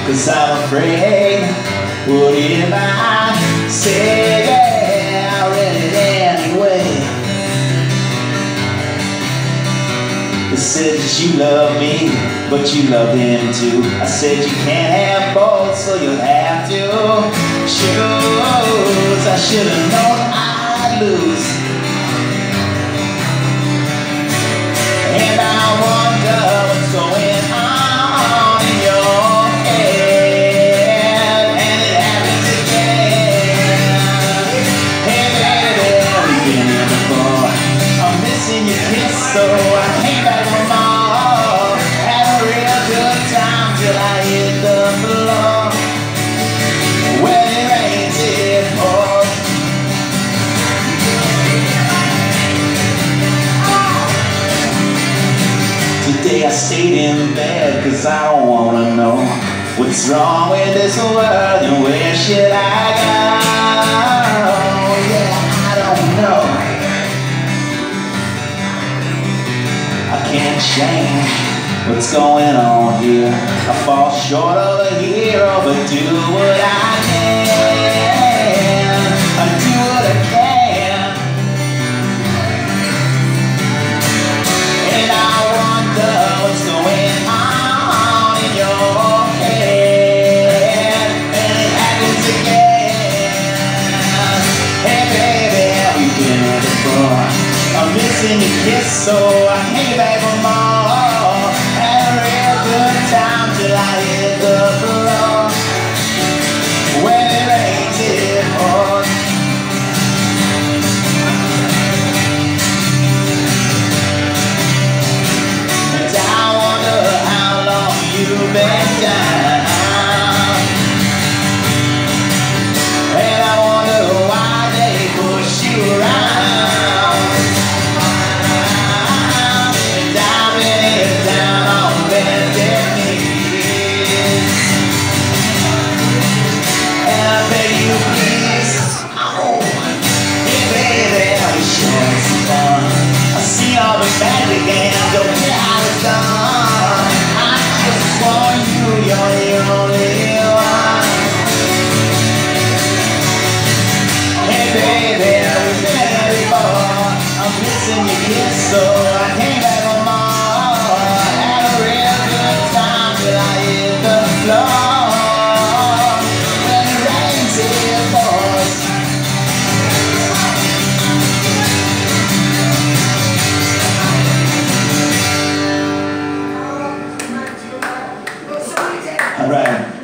'cause I'm afraid, what if I say yeah, I read it anyway? It said that you love me, but you love him too. I said you can't have both, so you'll have to choose. I should've known I'd lose. And I wonder what's going on in your head. And it happens again. Hey baby, we've been here before. I'm missing your kiss, so I came back for more. Had a real good time till I hit the floor. When it rains, it pours. Today I stayed in bed 'cause I don't wanna know what's wrong with this world and where should I go? Yeah, I don't know. I can't change what's going on here. I fall short of a hero, but do what I can. I do what I can. And I wonder what's going on in your head. And it happens again. Hey baby, we've been here before. I'm missing your kiss, so I came back for more. Had a real good time till I hit the floor. When it rains, it pours. And I wonder how long you've been down. And I wonder why they push you around. Magic and don't care how it's done. I just want you, you're the only one. Hey baby, we've been here before. I'm missing your kiss, so I came back for more. Had a real good time till I hit the floor. When it rains, it pours. All right.